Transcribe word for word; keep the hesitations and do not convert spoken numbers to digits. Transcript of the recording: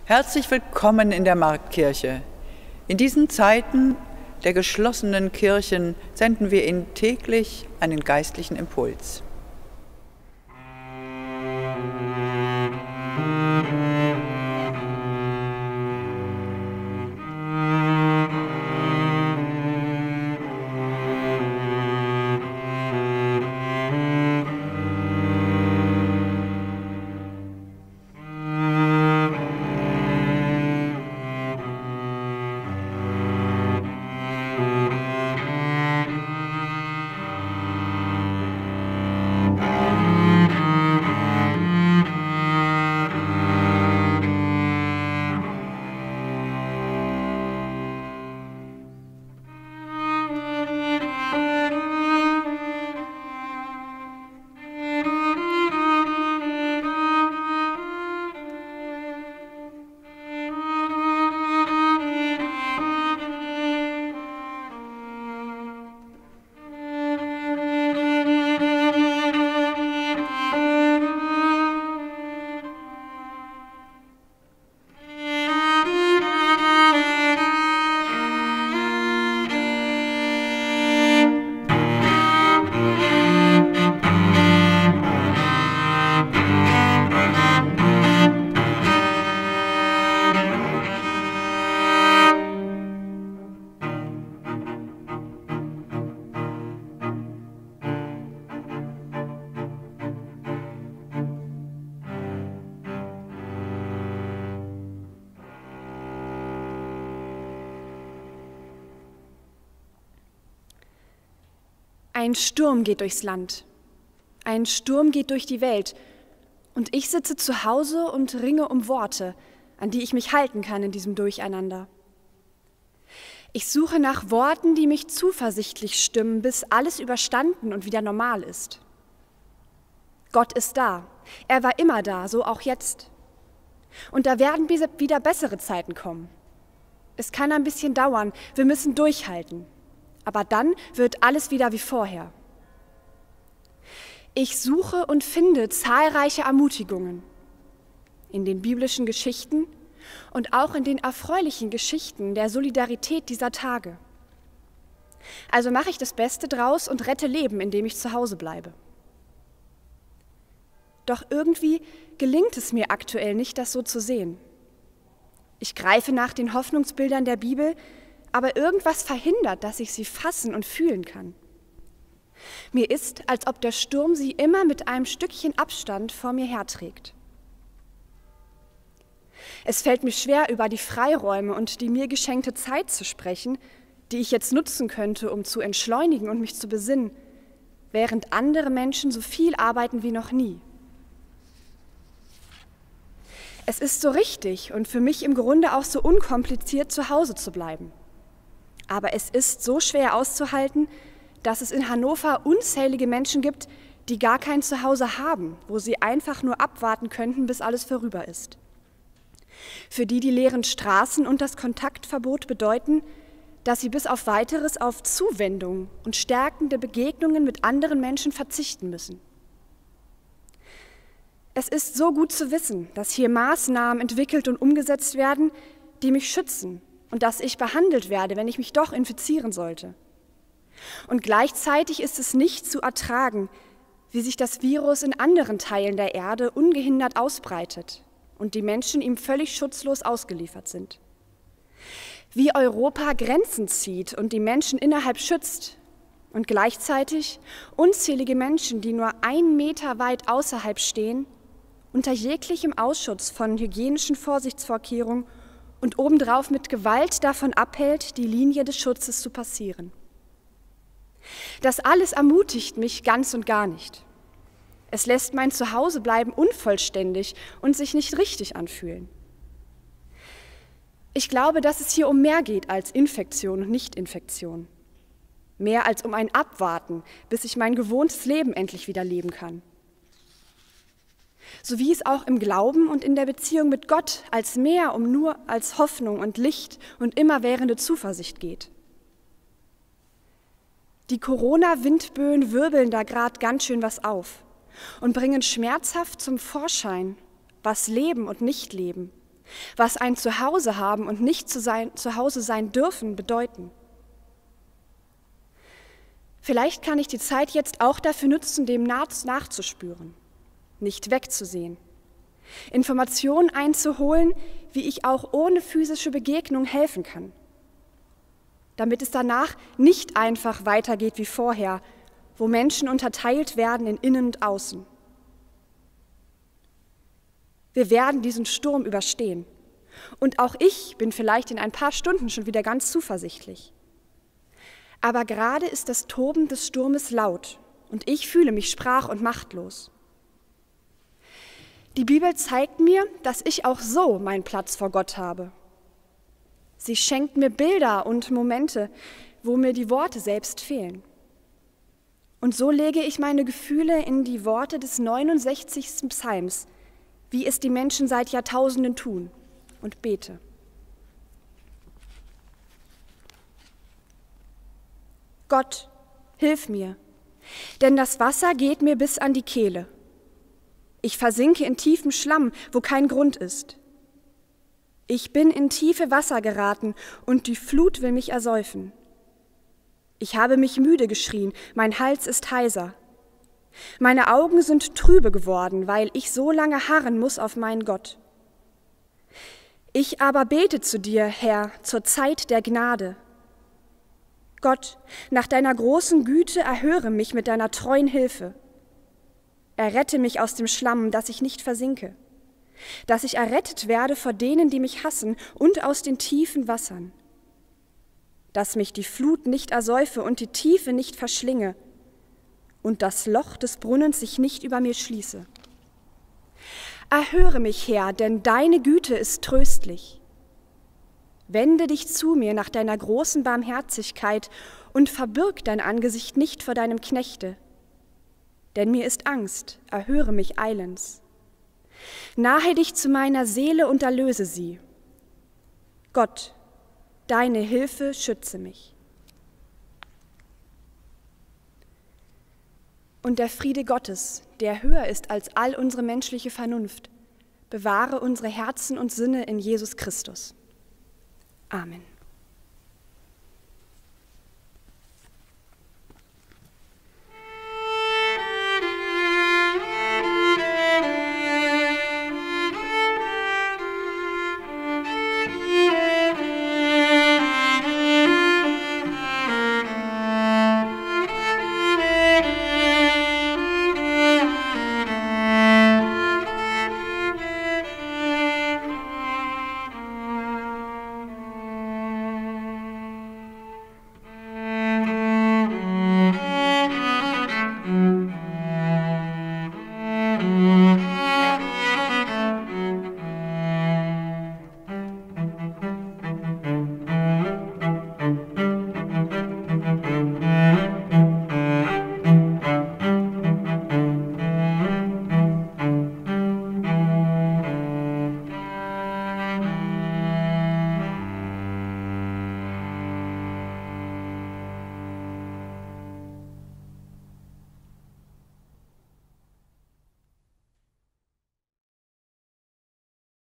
Herzlich willkommen in der Marktkirche. In diesen Zeiten der geschlossenen Kirchen senden wir Ihnen täglich einen geistlichen Impuls. Ein Sturm geht durchs Land, ein Sturm geht durch die Welt und ich sitze zu Hause und ringe um Worte, an die ich mich halten kann in diesem Durcheinander. Ich suche nach Worten, die mich zuversichtlich stimmen, bis alles überstanden und wieder normal ist. Gott ist da, er war immer da, so auch jetzt. Und da werden wieder bessere Zeiten kommen. Es kann ein bisschen dauern, wir müssen durchhalten. Aber dann wird alles wieder wie vorher. Ich suche und finde zahlreiche Ermutigungen in den biblischen Geschichten und auch in den erfreulichen Geschichten der Solidarität dieser Tage. Also mache ich das Beste draus und rette Leben, indem ich zu Hause bleibe. Doch irgendwie gelingt es mir aktuell nicht, das so zu sehen. Ich greife nach den Hoffnungsbildern der Bibel, aber irgendwas verhindert, dass ich sie fassen und fühlen kann. Mir ist, als ob der Sturm sie immer mit einem Stückchen Abstand vor mir herträgt. Es fällt mir schwer, über die Freiräume und die mir geschenkte Zeit zu sprechen, die ich jetzt nutzen könnte, um zu entschleunigen und mich zu besinnen, während andere Menschen so viel arbeiten wie noch nie. Es ist so richtig und für mich im Grunde auch so unkompliziert, zu Hause zu bleiben. Aber es ist so schwer auszuhalten, dass es in Hannover unzählige Menschen gibt, die gar kein Zuhause haben, wo sie einfach nur abwarten könnten, bis alles vorüber ist. Für die die leeren Straßen und das Kontaktverbot bedeuten, dass sie bis auf Weiteres auf Zuwendung und stärkende Begegnungen mit anderen Menschen verzichten müssen. Es ist so gut zu wissen, dass hier Maßnahmen entwickelt und umgesetzt werden, die mich schützen, und dass ich behandelt werde, wenn ich mich doch infizieren sollte. Und gleichzeitig ist es nicht zu ertragen, wie sich das Virus in anderen Teilen der Erde ungehindert ausbreitet und die Menschen ihm völlig schutzlos ausgeliefert sind. Wie Europa Grenzen zieht und die Menschen innerhalb schützt und gleichzeitig unzählige Menschen, die nur einen Meter weit außerhalb stehen, unter jeglichem Ausschutz von hygienischen Vorsichtsvorkehrungen und obendrauf mit Gewalt davon abhält, die Linie des Schutzes zu passieren. Das alles ermutigt mich ganz und gar nicht. Es lässt mein Zuhausebleiben unvollständig und sich nicht richtig anfühlen. Ich glaube, dass es hier um mehr geht als Infektion und Nicht-Infektion. Mehr als um ein Abwarten, bis ich mein gewohntes Leben endlich wieder leben kann. So wie es auch im Glauben und in der Beziehung mit Gott als mehr um nur als Hoffnung und Licht und immerwährende Zuversicht geht. Die Corona-Windböen wirbeln da gerade ganz schön was auf und bringen schmerzhaft zum Vorschein, was Leben und Nichtleben, was ein Zuhause haben und nicht zu sein, zu Hause sein dürfen bedeuten. Vielleicht kann ich die Zeit jetzt auch dafür nutzen, dem nachzuspüren, nicht wegzusehen, Informationen einzuholen, wie ich auch ohne physische Begegnung helfen kann, damit es danach nicht einfach weitergeht wie vorher, wo Menschen unterteilt werden in Innen und Außen. Wir werden diesen Sturm überstehen. Und auch ich bin vielleicht in ein paar Stunden schon wieder ganz zuversichtlich. Aber gerade ist das Toben des Sturmes laut und ich fühle mich sprach- und machtlos. Die Bibel zeigt mir, dass ich auch so meinen Platz vor Gott habe. Sie schenkt mir Bilder und Momente, wo mir die Worte selbst fehlen. Und so lege ich meine Gefühle in die Worte des neunundsechzigsten Psalms, wie es die Menschen seit Jahrtausenden tun, und bete. Gott, hilf mir, denn das Wasser geht mir bis an die Kehle. Ich versinke in tiefem Schlamm, wo kein Grund ist. Ich bin in tiefe Wasser geraten und die Flut will mich ersäufen. Ich habe mich müde geschrien, mein Hals ist heiser. Meine Augen sind trübe geworden, weil ich so lange harren muss auf meinen Gott. Ich aber bete zu dir, Herr, zur Zeit der Gnade. Gott, nach deiner großen Güte erhöre mich mit deiner treuen Hilfe. Errette mich aus dem Schlamm, dass ich nicht versinke, dass ich errettet werde vor denen, die mich hassen, und aus den tiefen Wassern. Dass mich die Flut nicht ersäufe und die Tiefe nicht verschlinge und das Loch des Brunnens sich nicht über mir schließe. Erhöre mich, Herr, denn deine Güte ist tröstlich. Wende dich zu mir nach deiner großen Barmherzigkeit und verbirg dein Angesicht nicht vor deinem Knechte. Denn mir ist Angst, erhöre mich eilends. Nahe dich zu meiner Seele und erlöse sie. Gott, deine Hilfe schütze mich. Und der Friede Gottes, der höher ist als all unsere menschliche Vernunft, bewahre unsere Herzen und Sinne in Jesus Christus. Amen.